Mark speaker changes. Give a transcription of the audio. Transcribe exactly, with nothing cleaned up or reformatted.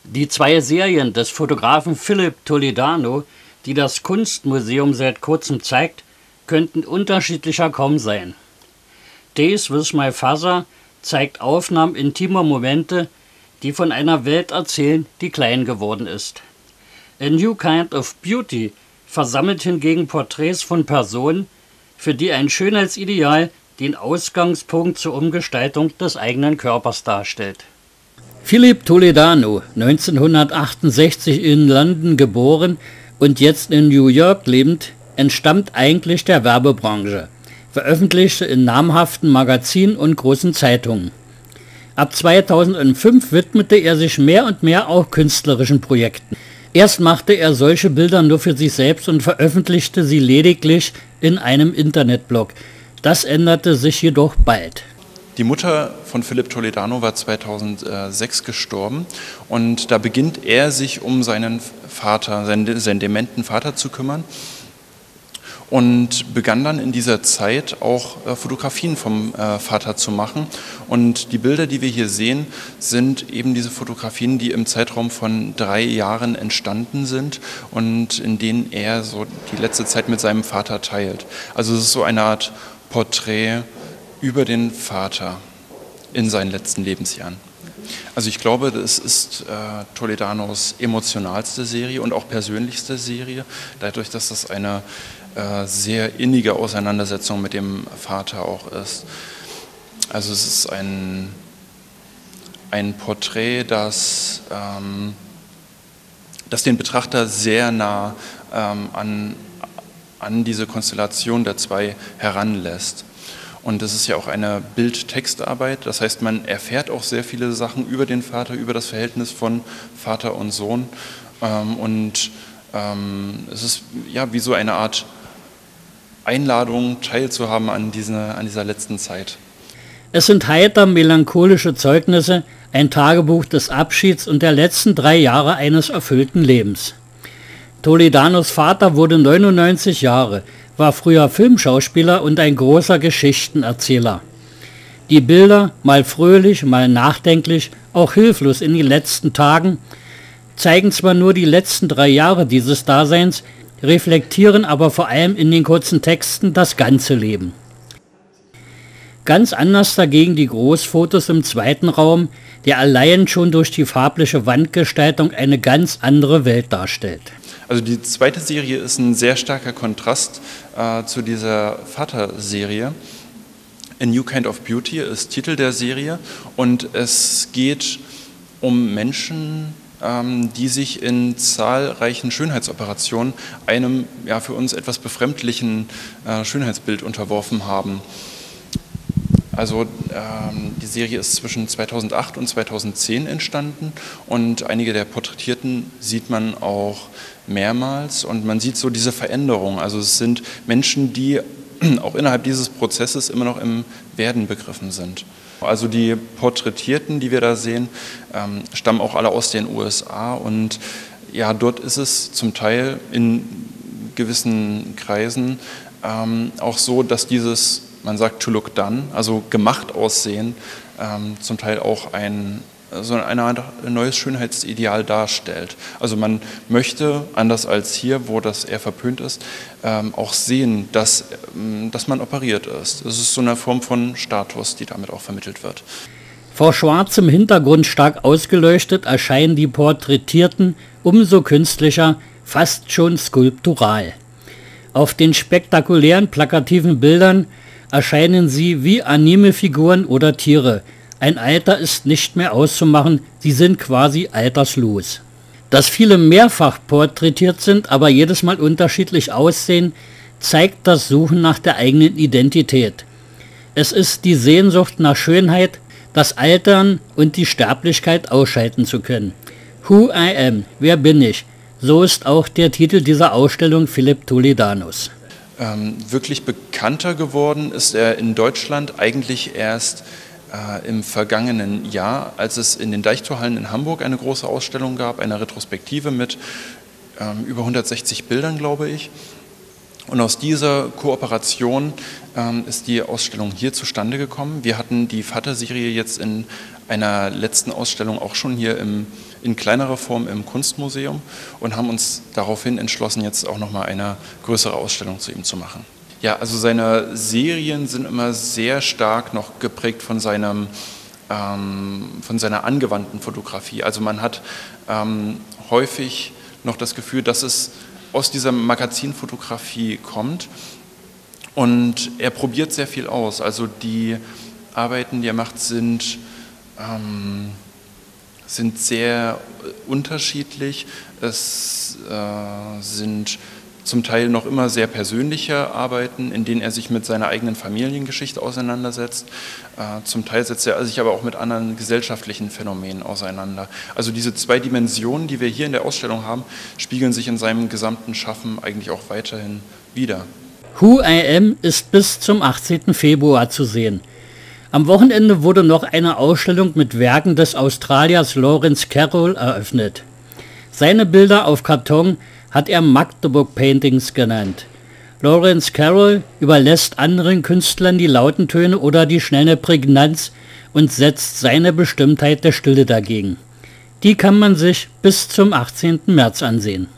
Speaker 1: Die zwei Serien des Fotografen Philip Toledano, die das Kunstmuseum seit kurzem zeigt, könnten unterschiedlicher kaum sein. Days with My Father zeigt Aufnahmen intimer Momente, die von einer Welt erzählen, die klein geworden ist. A New Kind of Beauty versammelt hingegen Porträts von Personen, für die ein Schönheitsideal den Ausgangspunkt zur Umgestaltung des eigenen Körpers darstellt. Philip Toledano, neunzehnhundertachtundsechzig in London geboren und jetzt in New York lebend, entstammt eigentlich der Werbebranche, veröffentlichte in namhaften Magazinen und großen Zeitungen. Ab zweitausendfünf widmete er sich mehr und mehr auch künstlerischen Projekten. Erst machte er solche Bilder nur für sich selbst und veröffentlichte sie lediglich in einem Internetblog. Das änderte sich jedoch bald.
Speaker 2: Die Mutter von Philip Toledano war zweitausendsechs gestorben und da beginnt er sich um seinen Vater, seinen, seinen dementen Vater zu kümmern und begann dann in dieser Zeit auch äh, Fotografien vom äh, Vater zu machen. Und die Bilder, die wir hier sehen, sind eben diese Fotografien, die im Zeitraum von drei Jahren entstanden sind und in denen er so die letzte Zeit mit seinem Vater teilt. Also es ist so eine Art Porträt über den Vater in seinen letzten Lebensjahren. Also ich glaube, das ist äh, Toledanos emotionalste Serie und auch persönlichste Serie, dadurch, dass das eine äh, sehr innige Auseinandersetzung mit dem Vater auch ist. Also es ist ein, ein Porträt, das, ähm, das den Betrachter sehr nah ähm, an, an diese Konstellation der zwei heranlässt. Und das ist ja auch eine Bild-Text-Arbeit, das heißt, man erfährt auch sehr viele Sachen über den Vater, über das Verhältnis von Vater und Sohn. Und es ist ja wie so eine Art Einladung, teilzuhaben an, diese, an dieser letzten Zeit.
Speaker 1: Es sind heiter melancholische Zeugnisse, ein Tagebuch des Abschieds und der letzten drei Jahre eines erfüllten Lebens. Toledanos Vater wurde neunundneunzig Jahre, war früher Filmschauspieler und ein großer Geschichtenerzähler. Die Bilder, mal fröhlich, mal nachdenklich, auch hilflos in den letzten Tagen, zeigen zwar nur die letzten drei Jahre dieses Daseins, reflektieren aber vor allem in den kurzen Texten das ganze Leben. Ganz anders dagegen die Großfotos im zweiten Raum, der allein schon durch die farbliche Wandgestaltung eine ganz andere Welt darstellt.
Speaker 2: Also die zweite Serie ist ein sehr starker Kontrast äh, zu dieser Vater-Serie. A New Kind of Beauty ist Titel der Serie und es geht um Menschen, ähm, die sich in zahlreichen Schönheitsoperationen einem ja, für uns etwas befremdlichen äh, Schönheitsbild unterworfen haben. Also ähm, die Serie ist zwischen zweitausendacht und zweitausendzehn entstanden und einige der Porträtierten sieht man auch mehrmals und man sieht so diese Veränderung. Also es sind Menschen, die auch innerhalb dieses Prozesses immer noch im Werden begriffen sind. Also die Porträtierten, die wir da sehen, ähm, stammen auch alle aus den U S A und ja, dort ist es zum Teil in gewissen Kreisen ähm, auch so, dass dieses, man sagt to look done, also gemacht aussehen, ähm, zum Teil auch ein, so eine Art neues Schönheitsideal darstellt. Also man möchte, anders als hier, wo das eher verpönt ist, ähm, auch sehen, dass, ähm, dass man operiert ist. Das ist so eine Form von Status, die damit auch vermittelt wird.
Speaker 1: Vor schwarzem Hintergrund stark ausgeleuchtet erscheinen die Porträtierten umso künstlicher, fast schon skulptural. Auf den spektakulären, plakativen Bildern erscheinen sie wie Anime-Figuren oder Tiere. Ein Alter ist nicht mehr auszumachen, sie sind quasi alterslos. Dass viele mehrfach porträtiert sind, aber jedes Mal unterschiedlich aussehen, zeigt das Suchen nach der eigenen Identität. Es ist die Sehnsucht nach Schönheit, das Altern und die Sterblichkeit ausschalten zu können. Who I am, wer bin ich? So ist auch der Titel dieser Ausstellung Philip Toledanos.
Speaker 2: Ähm, wirklich bekannter geworden ist er in Deutschland eigentlich erst äh, im vergangenen Jahr, als es in den Deichtorhallen in Hamburg eine große Ausstellung gab, eine Retrospektive mit ähm, über hundertsechzig Bildern, glaube ich. Und aus dieser Kooperation ähm, ist die Ausstellung hier zustande gekommen. Wir hatten die Vater-Serie jetzt in einer letzten Ausstellung auch schon hier im in kleinerer Form im Kunstmuseum und haben uns daraufhin entschlossen, jetzt auch nochmal eine größere Ausstellung zu ihm zu machen. Ja, also seine Serien sind immer sehr stark noch geprägt von seinem ähm, von seiner angewandten Fotografie. Also man hat ähm, häufig noch das Gefühl, dass es aus dieser Magazinfotografie kommt und er probiert sehr viel aus. Also die Arbeiten, die er macht, sind ähm, sind sehr unterschiedlich. Es äh, sind zum Teil noch immer sehr persönliche Arbeiten, in denen er sich mit seiner eigenen Familiengeschichte auseinandersetzt. Äh, zum Teil setzt er sich aber auch mit anderen gesellschaftlichen Phänomenen auseinander. Also diese zwei Dimensionen, die wir hier in der Ausstellung haben, spiegeln sich in seinem gesamten Schaffen eigentlich auch weiterhin wider.
Speaker 1: Who I Am ist bis zum achtzehnten Februar zu sehen. Am Wochenende wurde noch eine Ausstellung mit Werken des Australiers Lawrence Carroll eröffnet. Seine Bilder auf Karton hat er Magdeburg Paintings genannt. Lawrence Carroll überlässt anderen Künstlern die lauten Töne oder die schnelle Prägnanz und setzt seine Bestimmtheit der Stille dagegen. Die kann man sich bis zum achtzehnten März ansehen.